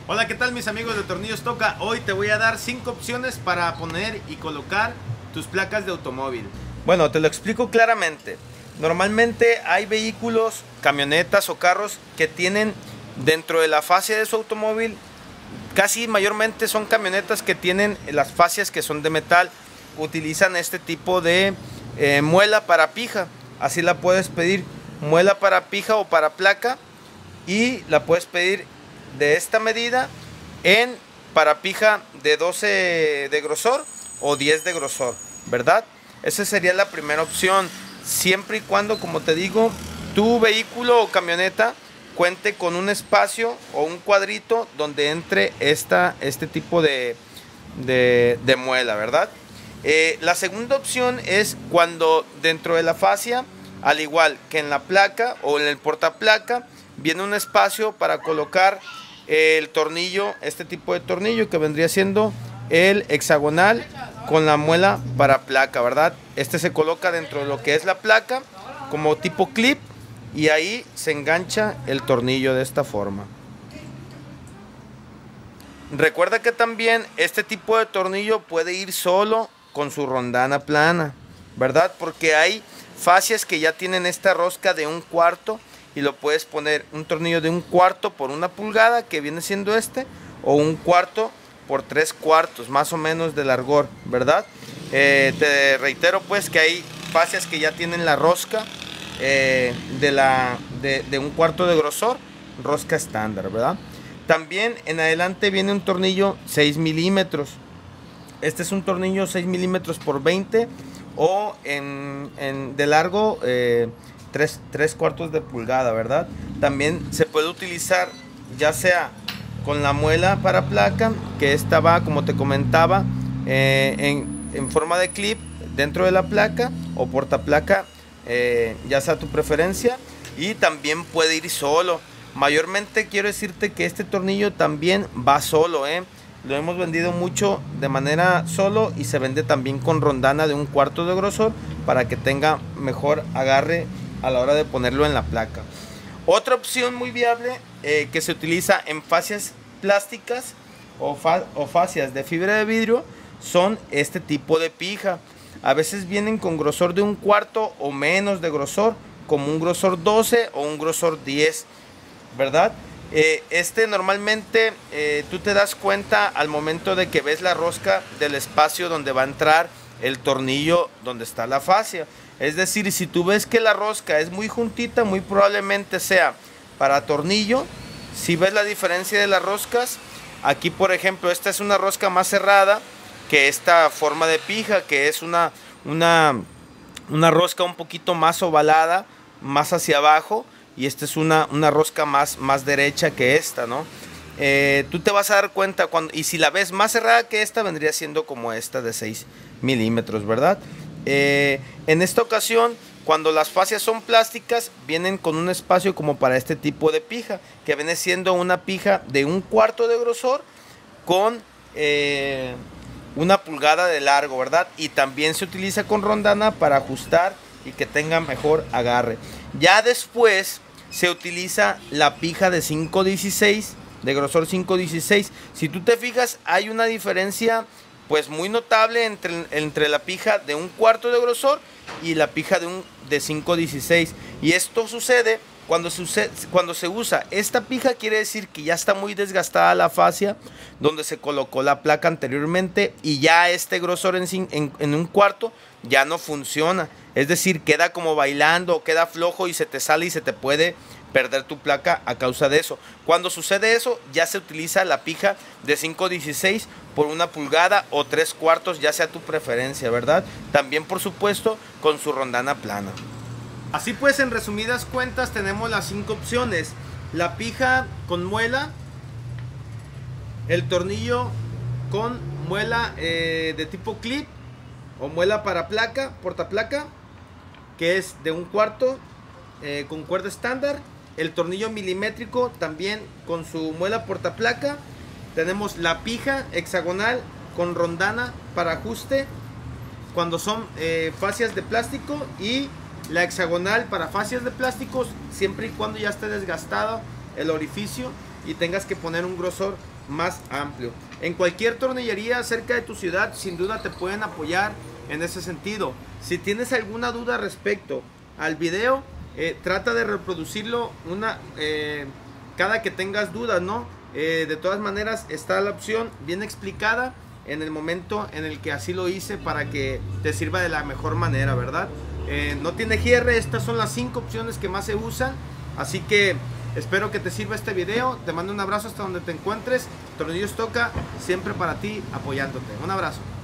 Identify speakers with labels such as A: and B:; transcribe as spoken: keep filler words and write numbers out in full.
A: Hola, ¿qué tal mis amigos de Tornillos Toca? Hoy te voy a dar cinco opciones para poner y colocar tus placas de automóvil. Bueno, te lo explico claramente. Normalmente hay vehículos, camionetas o carros que tienen dentro de la fascia de su automóvil, casi mayormente son camionetas que tienen las fascias que son de metal. Utilizan este tipo de eh, muela para pija. Así la puedes pedir, muela para pija o para placa, y la puedes pedir de esta medida en para pija de doce de grosor o diez de grosor, ¿verdad? Esa sería la primera opción, siempre y cuando, como te digo, tu vehículo o camioneta cuente con un espacio o un cuadrito donde entre esta, este tipo de, de, de muela, ¿verdad? Eh, la segunda opción es cuando dentro de la fascia, al igual que en la placa o en el portaplaca, viene un espacio para colocar el tornillo, este tipo de tornillo que vendría siendo el hexagonal con la muela para placa, ¿verdad? Este se coloca dentro de lo que es la placa como tipo clip y ahí se engancha el tornillo de esta forma. Recuerda que también este tipo de tornillo puede ir solo con su rondana plana, ¿verdad? Porque hay fascias que ya tienen esta rosca de un cuarto y lo puedes poner un tornillo de un cuarto por una pulgada, que viene siendo este, o un cuarto por tres cuartos, más o menos de largor, ¿verdad? Eh, te reitero pues que hay fascias que ya tienen la rosca eh, de, la, de, de un cuarto de grosor, rosca estándar, ¿verdad? También en adelante viene un tornillo seis milímetros. Este es un tornillo seis milímetros por veinte o en, en de largo eh, tres cuartos de pulgada, ¿verdad? También se puede utilizar ya sea con la muela para placa, que esta va, como te comentaba, eh, en, en forma de clip dentro de la placa, o portaplaca, eh, ya sea tu preferencia, y también puede ir solo. Mayormente quiero decirte que este tornillo también va solo, ¿eh? Lo hemos vendido mucho de manera solo y se vende también con rondana de un cuarto de grosor para que tenga mejor agarre a la hora de ponerlo en la placa. Otra opción muy viable eh, que se utiliza en fascias plásticas o, fa o fascias de fibra de vidrio son este tipo de pija. A veces vienen con grosor de un cuarto o menos de grosor, como un grosor doce o un grosor diez, ¿verdad? Eh, este normalmente eh, tú te das cuenta al momento de que ves la rosca del espacio donde va a entrar el tornillo donde está la fascia. Es decir, si tú ves que la rosca es muy juntita, muy probablemente sea para tornillo. Si ves la diferencia de las roscas, aquí por ejemplo esta es una rosca más cerrada que esta forma de pija, que es una, una, una rosca un poquito más ovalada, más hacia abajo. Y esta es una, una rosca más, más derecha que esta, ¿no? Eh, tú te vas a dar cuenta cuando, y si la ves más cerrada que esta, vendría siendo como esta de seis milímetros, ¿verdad? Eh, en esta ocasión, cuando las fascias son plásticas, vienen con un espacio como para este tipo de pija, que viene siendo una pija de un cuarto de grosor con eh, una pulgada de largo, ¿verdad? Y también se utiliza con rondana para ajustar y que tenga mejor agarre. Ya después se utiliza la pija de cinco dieciséis, de grosor cinco dieciséis. Si tú te fijas, hay una diferencia pues muy notable entre, entre la pija de un cuarto de grosor y la pija de, un, de cinco dieciséis. Y esto sucede cuando, sucede cuando se usa esta pija, quiere decir que ya está muy desgastada la fascia donde se colocó la placa anteriormente, y ya este grosor en, en, en un cuarto ya no funciona. Es decir, queda como bailando, queda flojo y se te sale y se te puede perder tu placa a causa de eso. Cuando sucede eso, ya se utiliza la pija de cinco dieciséis por una pulgada o tres cuartos, ya sea tu preferencia, ¿verdad? También, por supuesto, con su rondana plana. Así pues, en resumidas cuentas, tenemos las cinco opciones: la pija con muela, el tornillo con muela eh, de tipo clip o muela para placa, portaplaca, que es de un cuarto eh, con cuerda estándar, el tornillo milimétrico también con su muela portaplaca. Tenemos la pija hexagonal con rondana para ajuste cuando son eh, fascias de plástico, y la hexagonal para fascias de plásticos siempre y cuando ya esté desgastado el orificio y tengas que poner un grosor más amplio. En cualquier tornillería cerca de tu ciudad sin duda te pueden apoyar en ese sentido. Si tienes alguna duda respecto al video, eh, trata de reproducirlo una, eh, cada que tengas dudas, ¿no? Eh, de todas maneras está la opción bien explicada en el momento en el que así lo hice para que te sirva de la mejor manera, ¿verdad? Eh, no tiene cierre, estas son las cinco opciones que más se usan, así que espero que te sirva este video. Te mando un abrazo hasta donde te encuentres. Tornillos Toca, siempre para ti, apoyándote. Un abrazo.